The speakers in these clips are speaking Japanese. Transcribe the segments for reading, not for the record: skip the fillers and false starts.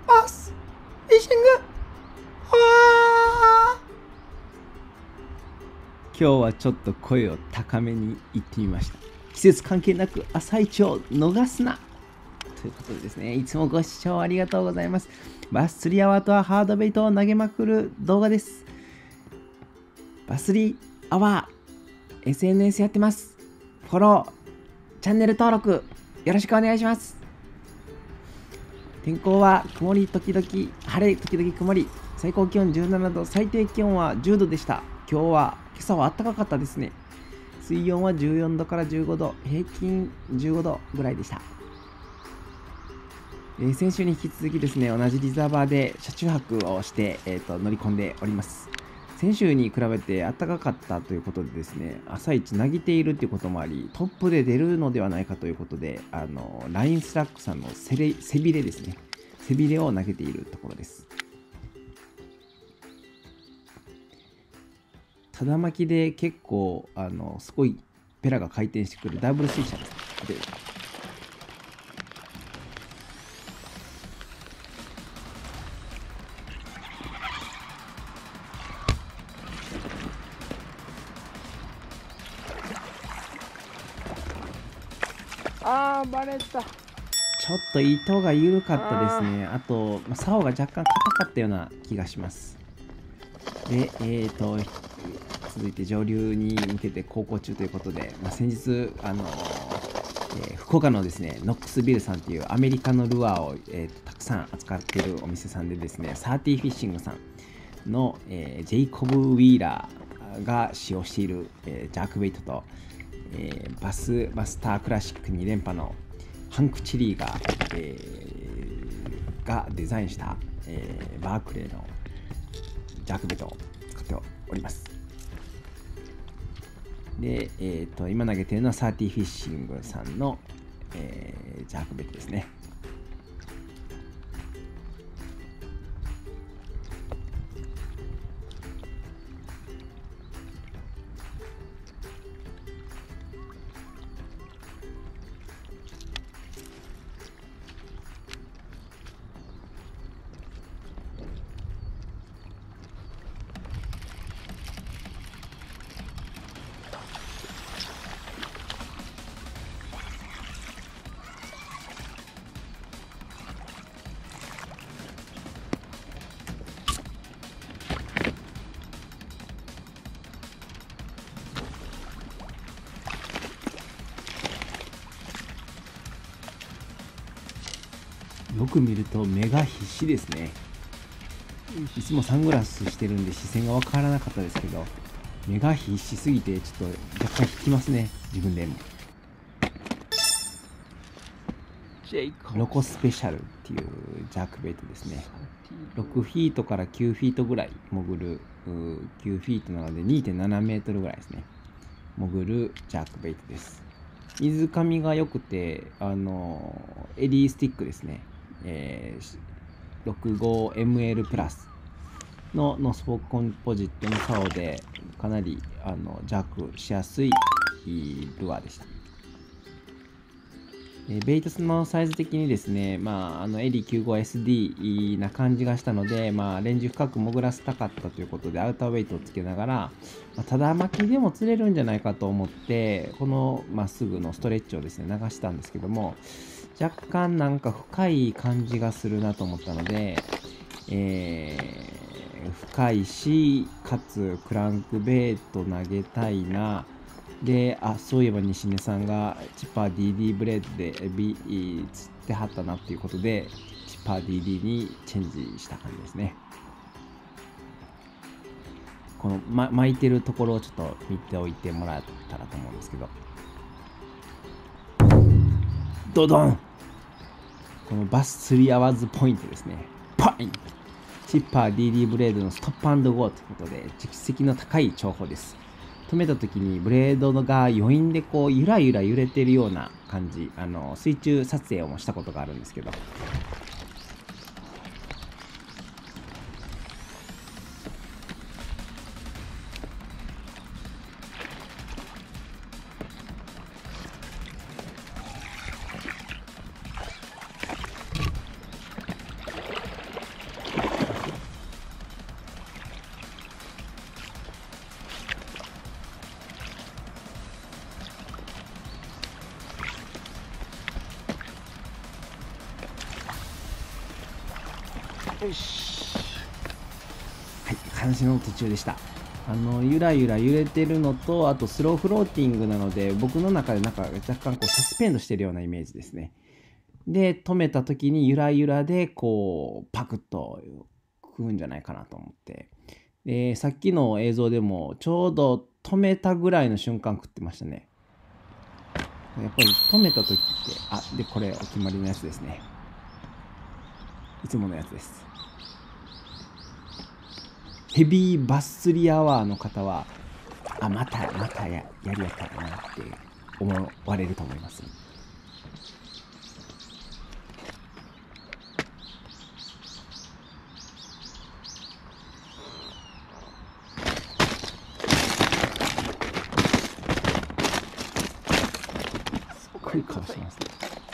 バスフィッシング。今日はちょっと声を高めに言ってみました。季節関係なく朝市を逃すなということでですね、いつもご視聴ありがとうございます。バス釣りアワーとはハードベイトを投げまくる動画です。バス釣りアワー SNS やってます。フォロー、チャンネル登録よろしくお願いします。天候は曇り時々晴れ時々曇り、最高気温17度、最低気温は10度でした。今朝は暖かかったですね。水温は14度から15度、平均15度ぐらいでした。先週に引き続きですね、同じリザーバーで車中泊をして、乗り込んでおります。先週に比べて暖かかったということでですね、朝一なぎているということもあり、トップで出るのではないかということで、LINE スラックさんの背びれですね、背びれを投げているところです。ただ巻きで結構すごいペラが回転してくるダブル水車です。 バレた。 ちょっと糸が緩かったですね。あと竿が若干硬かったような気がします。で、続いて上流に向けて航行中ということで、先日福岡のですね、ノックスビルさんというアメリカのルアーを、たくさん扱っているお店さんでですね、サーティーフィッシングさんの、ジェイコブ・ウィーラーが使用している、ジャークベイトと、バスタークラシック2連覇のハンク・チリーがデザインした、バークレーのジャークベイトを使っております。で、今投げているのはサーティーフィッシングさんの、ジャークベイトですね。よく見ると目が必死ですね。いつもサングラスしてるんで視線がわからなかったですけど、目が必死すぎてちょっと若干引きますね、自分でも。ロコスペシャルっていうジャークベイトですね。6フィートから9フィートぐらい潜る、9フィートなので 2.7 メートルぐらいですね、潜るジャークベイトです。水上が良くて、エディスティックですね、65ML プラスのノスポコンポジットの竿でかなりジャークしやすいルアーでした。ベイトスのサイズ的にですね、エディ 95SD な感じがしたので、レンジ深く潜らせたかったということでアウターウェイトをつけながら、ただ巻きでも釣れるんじゃないかと思って、このまっすぐのストレッチをですね流したんですけども、若干なんか深い感じがするなと思ったので、深いし、かつクランクベイト投げたいな。で、そういえば西根さんがチッパー DD ブレードで釣ってはったなっていうことで、チッパー DD にチェンジした感じですね。この、巻いてるところをちょっと見ておいてもらったらと思うんですけど、ドドン、このバス釣りアワーズポイントですね。パイン、チッパー DD ブレードのストップ&ゴーということで、蓄積の高い重宝です。止めた時にブレードが余韻でこうゆらゆら揺れてるような感じ、水中撮影をもしたことがあるんですけど、 よし。はい、話の途中でした。ゆらゆら揺れてるのと、あとスローフローティングなので、僕の中で若干こうサスペンドしてるようなイメージですね。で、止めた時にゆらゆらでこうパクッと食うんじゃないかなと思って。で、さっきの映像でもちょうど止めたぐらいの瞬間食ってましたね。やっぱり止めた時って、で、これお決まりのやつですね。いつものやつです。ヘビーバス釣りアワーの方は、またやりやったらなって思われると思います。すっごい顔してますね。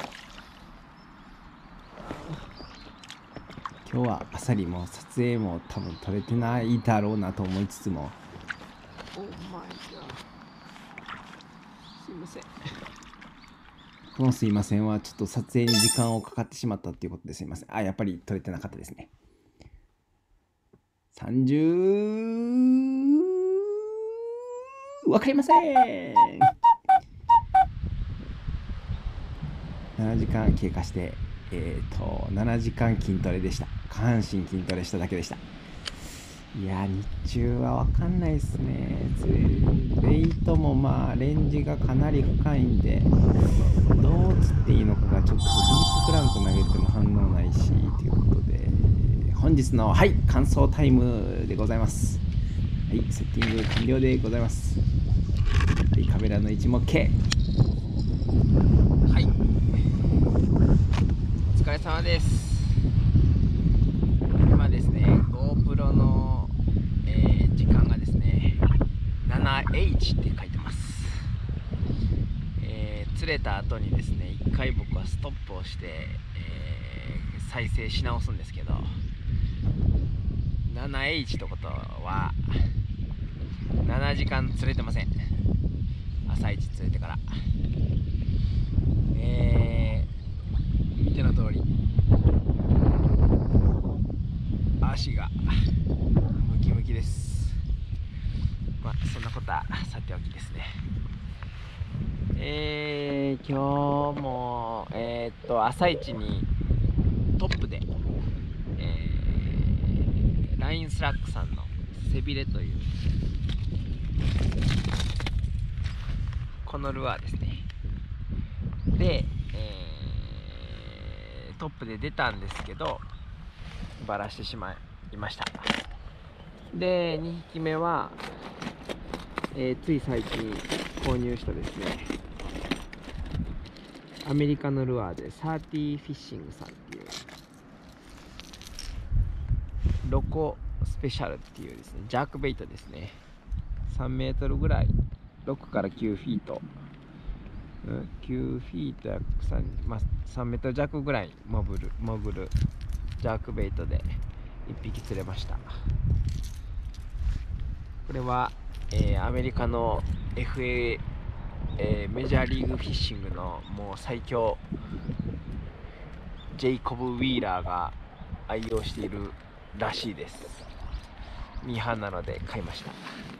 今日はあさりも撮影も多分撮れてないだろうなと思いつつも、 オーマイガー。すいません。 このすいませんはちょっと撮影に時間をかかってしまったっていうことですいません。やっぱり撮れてなかったですね。30わかりません。7時間経過して、7時間筋トレでした。下半身筋トレしただけでした。いや、日中はわかんないですね。レイトもレンジがかなり深いんで、どう釣っていいのかがちょっとディープクランク投げても反応ないし、ということで、本日の、乾燥タイムでございます。セッティング完了でございます。カメラの位置も OK。 お疲れ様です。今ですね、GoPro の、時間がですね、7H って書いてます。釣れた後にですね、一回僕はストップをして、再生し直すんですけど、7H ってことは7時間釣れてません。朝一釣れてから。見ての通り足がムキムキです。そんなことはさておきですね。今日も朝一にトップで、ラインスラックさんの背びれというこのルアーですね。で、トップで出たんですけどバラしてしまいました。で、2匹目は、つい最近購入したですね、アメリカのルアーでサーティーフィッシングさんっていうロコスペシャルっていうですね、ジャークベイトですね。3メートルぐらい、6から9フィート、9フィートや3メートル弱ぐらい潜るジャークベイトで1匹釣れました。これは、アメリカの FA、メジャーリーグフィッシングのもう最強ジェイコブ・ウィーラーが愛用しているらしいです。ミーハンなので買いました。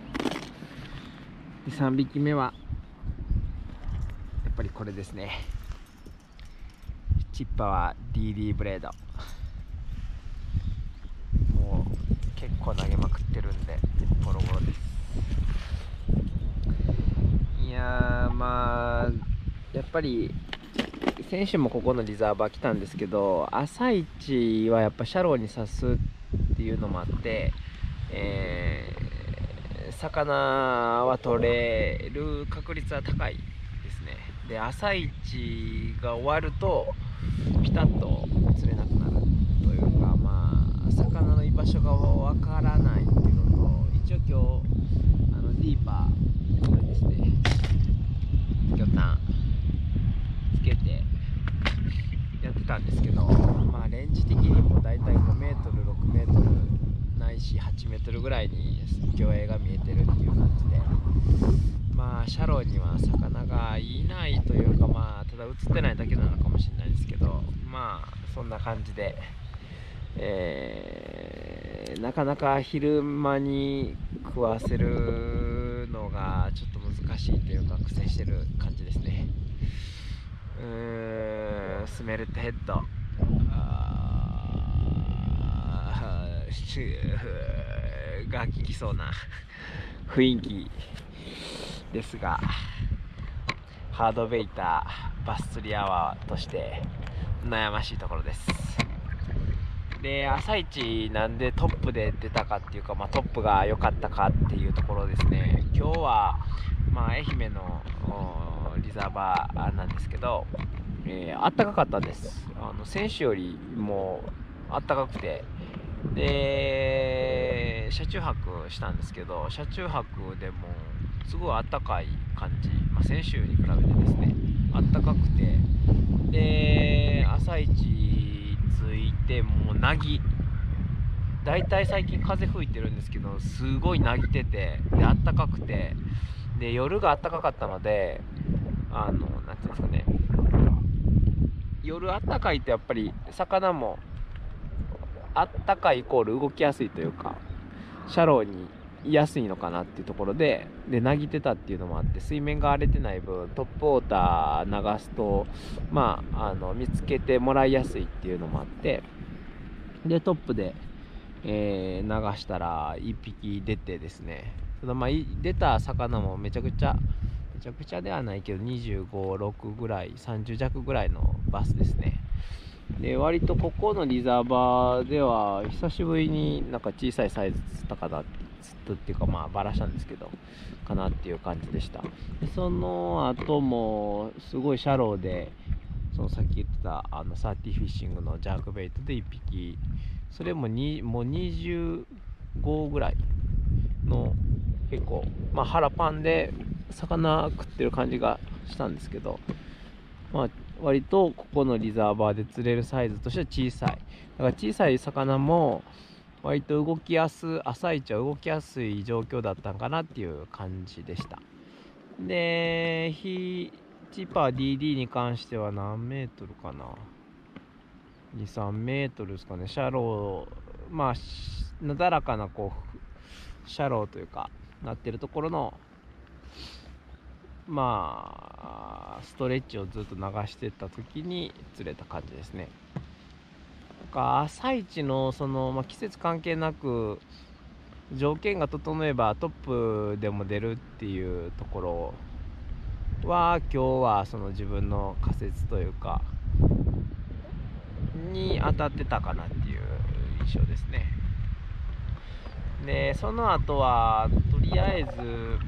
で、3匹目はやっぱりこれですね。チッパは DD ブレード、もう結構投げまくってるんでボロボロです。いやー、やっぱり先週もここのリザーバー来たんですけど、朝一はやっぱシャローに刺すっていうのもあって、魚は取れる確率は高いですね。で、朝一が終わるとピタッと釣れなくなるというか、魚の居場所がわからないっていうのと、一応今日ディーパーですね、魚探つけてやってたんですけど、レンジ的にもだいたい5メートル6メートルないし8メートルぐらいに魚影が見えてるっていう感じで、シャローには魚がいないというか、ただ映ってないだけなのかもしれないですけど、そんな感じでなかなか昼間に食わせるのがちょっと難しいというか苦戦してる感じですね。スメルトヘッドが効きそうな雰囲気ですが、ハードベイターバス釣りアワーとして悩ましいところです。で、朝一なんでトップで出たかっていうか、トップが良かったかっていうところですね。今日は、愛媛のリザーバーなんですけど、あったかかったです。先週よりもあったかくて、で車中泊したんですけど、車中泊でもすごいあったかい感じ、先週に比べてですね、あったかくて、で朝一着いてもうなぎ、だいたい最近風吹いてるんですけど、すごいなぎてて、であったかくて、で夜があったかかったので、なんていうんですかね、夜あったかいとやっぱり魚もあったかいイコール動きやすいというか、シャローに居やすいのかなっていうところで、なぎてたっていうのもあって、水面が荒れてない分トップウォーター流すと見つけてもらいやすいっていうのもあって、でトップで、流したら1匹出てですね、ただ出た魚もめちゃくちゃではないけど25、6ぐらい、30弱ぐらいのバスですね。で割とここのリザーバーでは久しぶりになんか小さいサイズ釣ったかな、釣ったっていうかバラしたんですけどかなっていう感じでした。でその後もすごいシャローで、そのさっき言ってたサーティフィッシングのジャークベイトで1匹、それももう25ぐらいの結構腹パンで魚食ってる感じがしたんですけど、割とここのリザーバーで釣れるサイズとしては小さい。だから小さい魚も割と朝一は動きやすい状況だったんかなっていう感じでした。で、チッパー DD に関しては何メートルかな、2、3メートルですかね。シャロー、なだらかなシャローというかなってるところのストレッチをずっと流してった時に釣れた感じですね。朝一の季節関係なく条件が整えばトップでも出るっていうところは、今日は自分の仮説というかに当たってたかなっていう印象ですね。でその後はとりあえず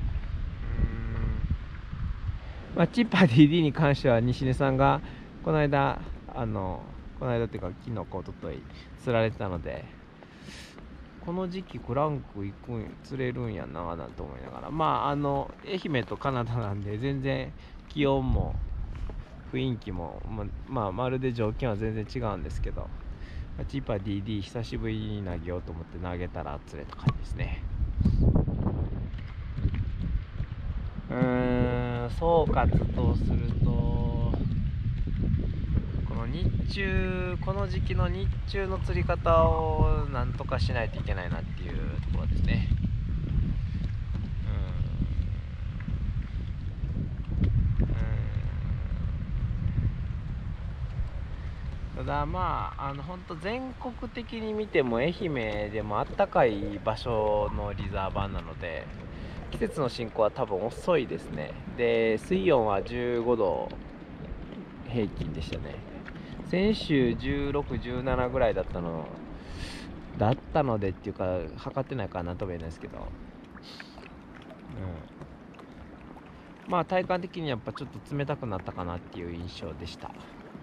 チッパー DD に関しては西根さんがこの間っていうか昨日か一昨日釣られてたので、この時期クランク釣れるんやななんて思いながら、愛媛とカナダなんで全然気温も雰囲気もまるで条件は全然違うんですけど、チッパー DD 久しぶりに投げようと思って投げたら釣れた感じですね。総括とすると、この時期の日中の釣り方をなんとかしないといけないなっていうところですね。ただ本当全国的に見ても愛媛でもあったかい場所のリザーバーなので、季節の進行は多分遅いですね。で水温は15度平均でしたね。先週16、17ぐらいだったのでっていうか測ってないからなんとも言えないですけど、体感的にやっぱちょっと冷たくなったかなっていう印象でした。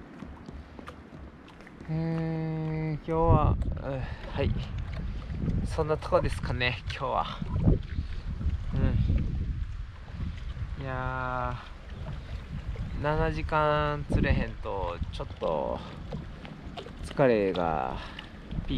今日ははいそんなとこですかね。今日は。いやー、7時間釣れへんとちょっと疲れがピ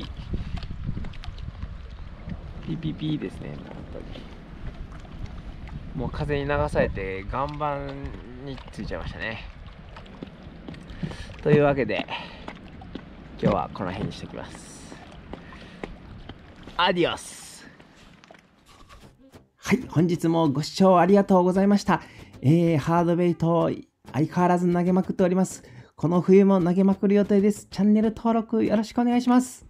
ーですね。本当にもう風に流されて岩盤についちゃいましたね。というわけで今日はこの辺にしておきます。 アディオス。 はい、本日もご視聴ありがとうございました。ハードベイト相変わらず投げまくっております。この冬も投げまくる予定です。チャンネル登録よろしくお願いします。